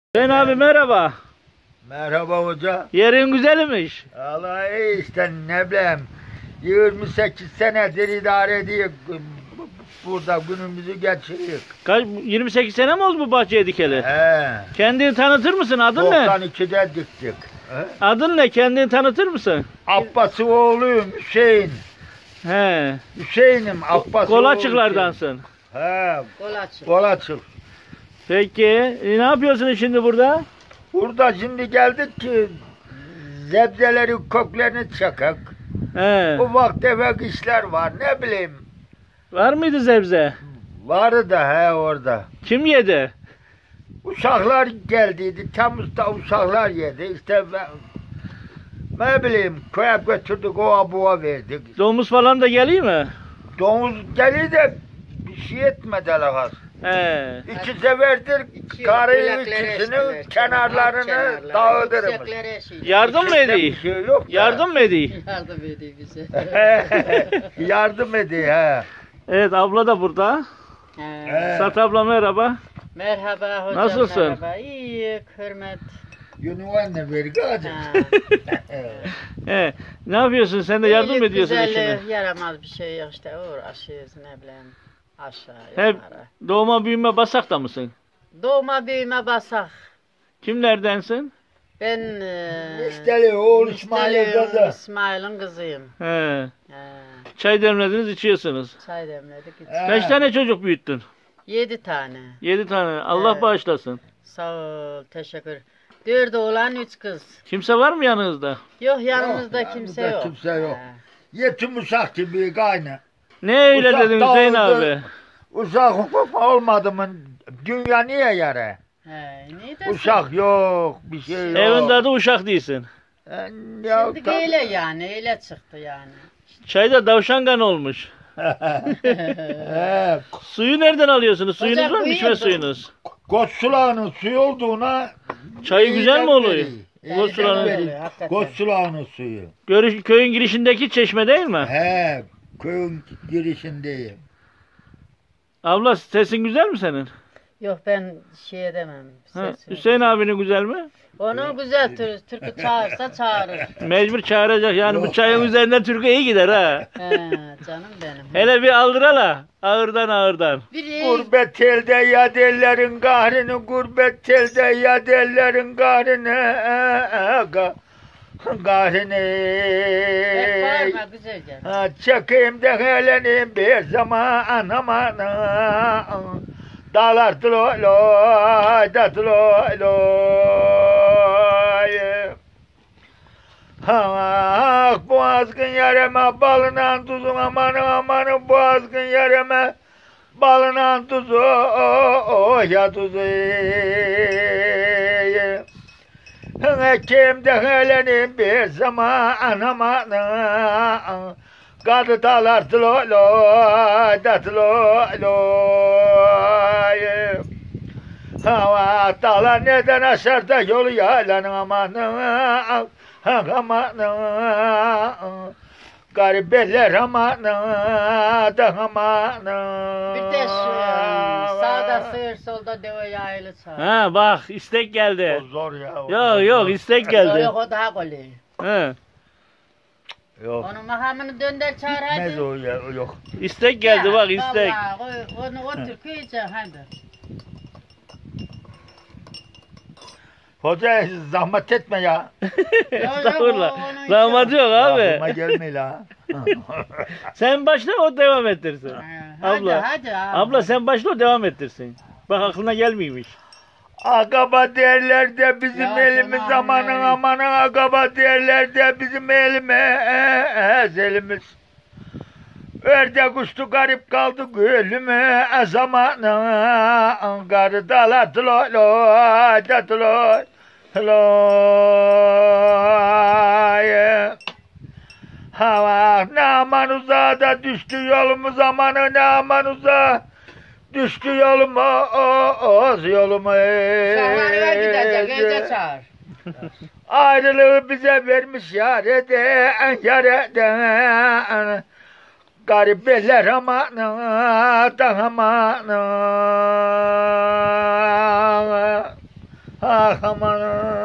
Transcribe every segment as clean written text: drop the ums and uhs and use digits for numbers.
Hüseyin abi merhaba. Merhaba hoca. Yerin güzelmiş. Allah iyi işte ne bileyim. 28 senedir idare ediyor. Burada günümüzü geçiriyor. 28 sene mi oldu bu bahçeye dikeli? He. Kendini tanıtır mısın? Adın ne? 92'de diktik. He. Adın ne? Kendini tanıtır mısın? Abbas'ı oğluyum Hüseyin. He. Hüseyin'im Abbas'ı Kolaçıklardansın. He. Kolaçık. Kolaçık. Peki ne yapıyorsun şimdi burada? Burada şimdi geldik ki zebzeleri köklerini çakak. He. Ufak tefek işler var ne bileyim. Var mıydı sebze? Vardı da he orada. Kim yedi? Uşaklar geldiydi. Temmuz'da uşaklar yedi. İşte ne bileyim köye götürdük o abuğa verdik. Domuz falan da geliyor mu? Domuz geliyor da bir şey etmedi alakası. He. İki seferdir karayı ikisini kenarlarını dağıtırmış. Yardım mı Bir ediyor? şey yok da. Yardım mı ediyor? Yardım ediyor bize. Yardım ediyor he. Evet abla da burada. He. Sat abla merhaba. Merhaba hocam. Nasılsın? Merhaba. İyi, hürmet. Yunus vergi acı. Ha. He. Ne yapıyorsun? Sen de yardım mı İyilik, ediyorsun güzellik, eşine? yaramaz bir şey yok işte uğraşıyoruz ne bileyim aşağı Hep yukarı. doğma büyüme Basak'ta mısın? Doğma büyüme basak. Kimlerdensin? Ben İsteli oğul İsmail'e kızı. İsmail'in kızıyım. He. He. Çay demlediniz, içiyorsunuz. Çay demledik. He. Kaç tane çocuk büyüttün? 7 tane. 7 tane. Allah Evet. bağışlasın. Sağ ol, teşekkür. 4 oğlan 3 kız. Kimse var mı yanınızda? Yok yanımızda Yok, kimse yanımızda yok. kimse yok. He. Yetim uşak gibi kaynı. Ne öyle Uşak dedin Hüseyin dağıldı. abi? Uşak hukuk olmadı mı dünya niye yara? He, ne dersin? Uşak yok, bir şey yok. Evin adı uşak değilsin. Ya, Şimdi öyle yani, öyle çıktı yani. Çayda davşangan olmuş. He, Suyu nereden alıyorsunuz? Suyunuz Hocam, var mı? bu İçme yıl- suyunuz. koç sulağının suyu olduğuna Çayı güzel mi oluyor? Yani Koç sulağının- güzel oluyor, hakikaten. koç sulağının suyu. Köyün girişindeki çeşme değil mi? He, köyün girişindeyim. Abla sesin güzel mi senin? Yok ben şey edemem. Ha, Sesini. Hüseyin abinin güzel mi? Onu güzel türkü çağırsa çağırır. Mecbur çağıracak yani bu Yok çayın ya. üzerinden Türkiye iyi gider ha. He, canım benim. Hele bir aldırala. Ağırdan ağırdan. Biri Gurbet elde yad ellerin kahrini, gurbet elde yad ellerin kahrini, kahrini. hep bağırma güzel gel. Ha, çekeyim de heleneyim bir zaman aman. Dağlar tloy loy da tloy loy. Ah bu azgın yareme balından tuzun amanı amanı bu azgın yareme balından tuzu ya tuzu. Kimde helenim bir zaman aman. Kadı dağlar tloy loy da tloy loy. Hava dağlar neden aşar da yolu yaylanın amanın. Amanın. Garibeler amanın. Da amanın. Bir de sağda sığır solda deve yaylı çağır. Ha bak istek O geldi. zor ya. Yok yok istek geldi. Yok o daha kolay. He. Yok. Onun makamını dönder çağır Gitmez hadi. o ya. Yok. İstek geldi bak istek. Vallahi onu o türkü için hadi. Hoca zahmet etme ya. Estağfurullah. Rahmet yok abi. Aklıma gelme la. Sen başla o devam ettirsin. Hadi Abla. hadi. Abla sen başla o devam ettirsin. Bak aklına gelmiyormuş. Akaba derler de bizim Ya elimiz sana amanın amin. amanın akaba derler de bizim elimiz. Ördek uçtu garip kaldı gülüme zamanın garı dalar tloy loy da tloy loy. Hava ne aman uzağa da düştü yolumuz amanı ne aman uzağa düştü yolumuz yolumuz. Şahane gidecek gece çağır. Ayrılığı bize vermiş yar eden yar eden. Garibeler aman da aman. Ah aman.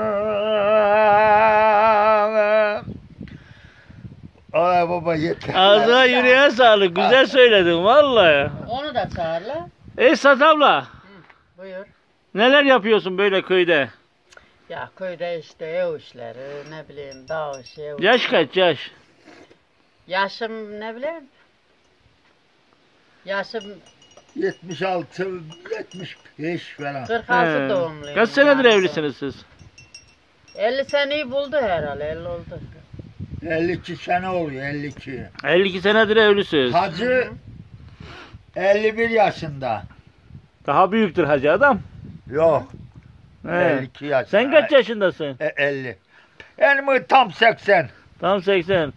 Ay baba yeter. Ağzına yüreğe sağlık. Güzel söyledin vallahi. Onu da çağırla. Esat abla. Buyur. Neler yapıyorsun böyle köyde? Ya köyde işte ev işleri, ne bileyim dağ işi, ev Yaş işi. kaç yaş? Yaşım ne bileyim. Yaşım 76, 75 falan. 46 He. doğumluyum. Kaç senedir yani. evlisiniz siz? 50 seneyi buldu herhalde, 50 oldu. 52 sene oluyor, 52. 52 senedir evlisiniz. Hacı 51 yaşında. Daha büyüktür hacı adam. Yok, He. 52 yaşında. Sen kaç yaşındasın? 50. Benim tam 80. Tam 80.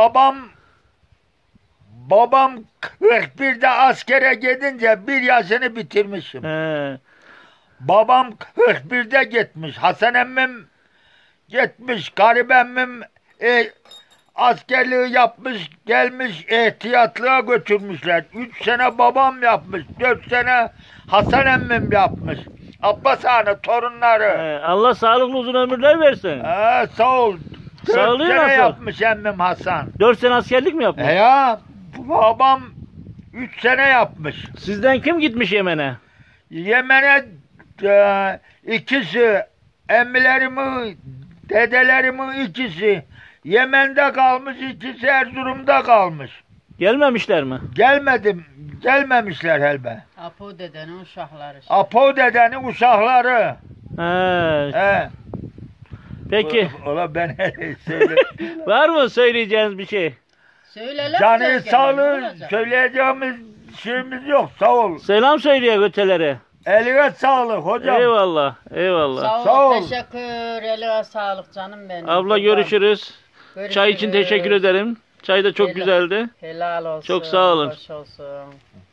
Babam 41'de askere gidince 1 yaşını bitirmişim. He. Babam 41'de gitmiş. Hasan emmim gitmiş. Garip emmim askerliği yapmış, gelmiş, ihtiyatlığa götürmüşler. 3 sene babam yapmış, 4 sene Hasan emmim yapmış. Abbas Ağa'nın torunları. He. Allah sağlıklı uzun ömürler versin. Sağ ol. 4 Sağlığı sene nasıl? yapmış emmim Hasan. 4 sene askerlik mi yapmış? Ya babam 3 sene yapmış. Sizden kim gitmiş Yemen'e? Yemen'e ikisi, emmilerimin, dedelerimin ikisi Yemen'de kalmış, ikisi Erzurum'da kalmış. Gelmemişler mi? Gelmemişler elbe. Apo dedenin uşakları işte. Apo dedenin uşakları. He. He. Peki. Ola ben söyleyeyim. Var mı söyleyeceğiniz bir şey? Söyleler Canı güzel sağlığı geliyor, ne olacak? söyleyeceğimiz şeyimiz yok. Sağ ol. Selam söyleye götelere. Eline sağlık hocam. Eyvallah. Eyvallah. Sağ ol, Sağ ol. teşekkür, eline sağlık canım benim. Abla Kurban. görüşürüz. Görüşürüz. Çay için teşekkür ederim. Çay da çok Helal. güzeldi. Helal olsun. Çok sağ olun. Hoş olsun.